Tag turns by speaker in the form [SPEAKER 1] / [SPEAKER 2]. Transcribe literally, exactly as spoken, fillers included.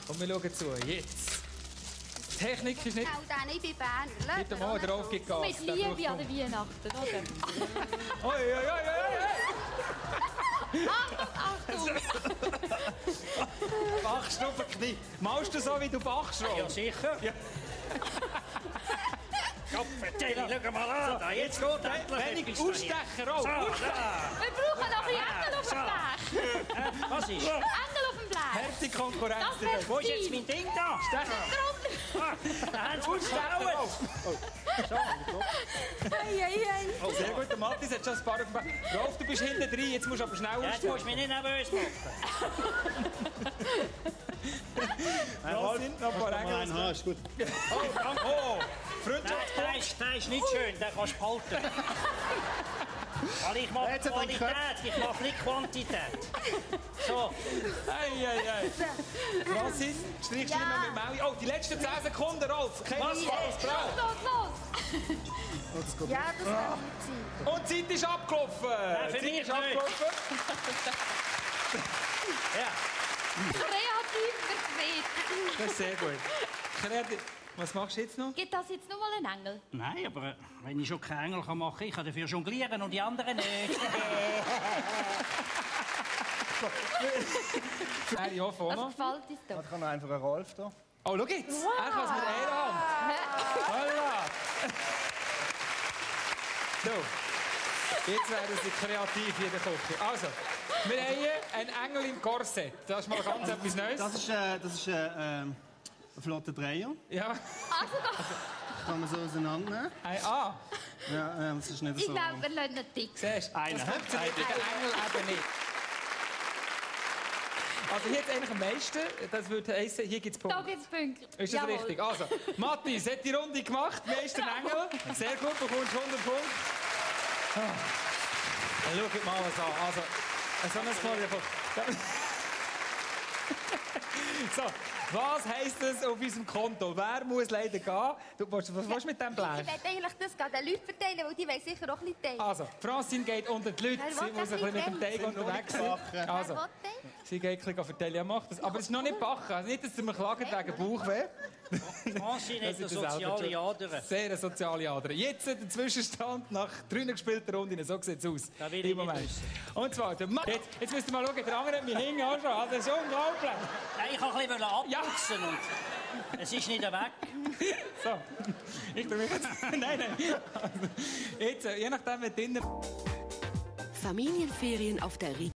[SPEAKER 1] Und wir schauen zu. Jetzt. Die Technik ist nicht...
[SPEAKER 2] Auch dann, ich bin Berner.
[SPEAKER 1] Nicht einmal drauf Gas.
[SPEAKER 3] Mit Liebe an der Weihnachten, oder?
[SPEAKER 1] Oi, oi, oi, oi,
[SPEAKER 3] Achtung, Achtung!
[SPEAKER 1] Bachst du auf den Knie? Malst du so, wie du bachst, Rob?
[SPEAKER 4] Ja, sicher.
[SPEAKER 1] Ja.
[SPEAKER 4] Kopf, erzähl, schau mal an. Da, jetzt geht endlich
[SPEAKER 1] Wenig
[SPEAKER 4] etwas
[SPEAKER 1] Ausstecher, Rob.
[SPEAKER 4] So, da.
[SPEAKER 3] Wir brauchen noch ein Engel auf dem Blech!
[SPEAKER 4] Äh, was ist?
[SPEAKER 3] Engel auf dem Blech!
[SPEAKER 1] Harte Konkurrenz.
[SPEAKER 3] Das wär's
[SPEAKER 4] Wo ist jetzt mein Ding da?
[SPEAKER 1] Stecher.
[SPEAKER 4] Ah, da haben sie
[SPEAKER 1] Ausstecher,
[SPEAKER 4] geklaut.
[SPEAKER 1] Rob.
[SPEAKER 3] Ei, ei, ei.
[SPEAKER 1] Oh, sehr gut, der Matthias hat schon ein paar auf dem Blech. Rolf, du bist hinten drin, jetzt musst du aber schnell
[SPEAKER 4] Ja, jetzt musst du
[SPEAKER 1] ausstellen.
[SPEAKER 4] mich nicht nervös machen.
[SPEAKER 1] Da sind noch ein paar Engel.
[SPEAKER 5] Nein, ist gut.
[SPEAKER 1] Oh, danke. Oh,
[SPEAKER 4] Nein,
[SPEAKER 1] Freundschaft.
[SPEAKER 4] der ist, der ist nicht schön, den kannst du behalten. Weil ich mache
[SPEAKER 5] Jetzt hat er einen
[SPEAKER 4] Qualität, ich mache nicht Quantität. So,
[SPEAKER 1] Ei, ei, ei. Francine, streichst du
[SPEAKER 2] Ja.
[SPEAKER 1] noch mit Maui? Oh, die letzten zehn Sekunden, Rolf. Kein
[SPEAKER 4] Was
[SPEAKER 1] Spaß,
[SPEAKER 4] jetzt?
[SPEAKER 1] bravo.
[SPEAKER 3] Los, los!
[SPEAKER 2] Ja, das kann nicht sein.
[SPEAKER 1] Und die Zeit ist abgelaufen.
[SPEAKER 4] für
[SPEAKER 1] Die Zeit
[SPEAKER 4] mich
[SPEAKER 1] ist abgelaufen.
[SPEAKER 4] ja.
[SPEAKER 3] Kreativ verquert.
[SPEAKER 1] Das ist sehr gut. Kreativ. Was machst du jetzt noch?
[SPEAKER 3] Gibt das jetzt noch mal einen Engel?
[SPEAKER 4] Nein, aber äh, wenn ich schon keinen Engel kann machen kann, ich kann dafür jonglieren und die anderen nicht.
[SPEAKER 1] Äh, ja,
[SPEAKER 3] Also
[SPEAKER 1] vorne.
[SPEAKER 3] gefällt uns doch.
[SPEAKER 5] Ich habe noch einfach einen Rolf da.
[SPEAKER 1] Oh, schau jetzt. Er kann es mit einer Hand. Holla. So. Jetzt werden sie kreativ hier in der Küche. Also, wir haben hier einen Engel im Korsett. Das ist mal ganz etwas Neues.
[SPEAKER 5] Das ist, äh, das ist äh, ähm, ein flotter Dreier.
[SPEAKER 1] Ja.
[SPEAKER 5] Kann man so auseinandernehmen.
[SPEAKER 1] Ein A.
[SPEAKER 5] Ja, äh, das ist nicht
[SPEAKER 3] Ich
[SPEAKER 5] so...
[SPEAKER 3] glaube, wir lassen ihn dick.
[SPEAKER 1] Siehst du?
[SPEAKER 5] Einer.
[SPEAKER 1] Das funktioniert mit den Engel eben nicht. Also hier jetzt eigentlich am meisten, das würde heissen, hier gibt es
[SPEAKER 3] Da
[SPEAKER 1] Punkte.
[SPEAKER 3] gibt es Punkte.
[SPEAKER 1] Ist das
[SPEAKER 3] Jawohl.
[SPEAKER 1] richtig? Also, Matthias hat die Runde gemacht, Meister Engel. Sehr gut, du bekommst hundert Punkte. Ah. Dann schaut mal was an. Also, so ein Smorgasbord. So, was heisst das auf unserem Konto? Wer muss leider gehen? Du, was was willst du mit diesem
[SPEAKER 2] Ich
[SPEAKER 1] Blech?
[SPEAKER 2] werde eigentlich das gerade den Leuten verteilen, weil die wollen sicher auch ein bisschen teilen.
[SPEAKER 1] Also, Francine geht unter die Leute.
[SPEAKER 2] Wer
[SPEAKER 1] Sie
[SPEAKER 2] will
[SPEAKER 1] muss ein
[SPEAKER 2] das
[SPEAKER 1] bisschen mit dem
[SPEAKER 2] nicht
[SPEAKER 1] Teig
[SPEAKER 5] teilen?
[SPEAKER 1] unterwegs
[SPEAKER 5] Sind noch
[SPEAKER 1] sein.
[SPEAKER 5] nicht
[SPEAKER 1] Also,
[SPEAKER 2] Wer will teilen?
[SPEAKER 1] sie geht ein bisschen verteilen. Ja, macht das. Aber es ist noch nicht backen. Also nicht, dass ihr mich klagt wegen Bauchweh.
[SPEAKER 4] Francine hat
[SPEAKER 1] Das
[SPEAKER 4] eine
[SPEAKER 1] ist
[SPEAKER 4] soziale Ader.
[SPEAKER 1] Sehr eine soziale Ader. Jetzt der Zwischenstand nach drei gespielten Runden. So sieht es aus.
[SPEAKER 4] Das will ich
[SPEAKER 1] Im Moment.
[SPEAKER 4] nicht wissen.
[SPEAKER 1] Und zwar, der Mann. Jetzt, jetzt müsst ihr mal schauen, der andere hat mich hinten auch schon. Also, das ist unglaublich.
[SPEAKER 4] Nein, ich wollte ein bisschen abputzen und es ist nicht weg.
[SPEAKER 1] So, ich tue mich jetzt... nein, nein. Also, jetzt, je nachdem, wer drinnen...
[SPEAKER 6] Familienferien auf der Ried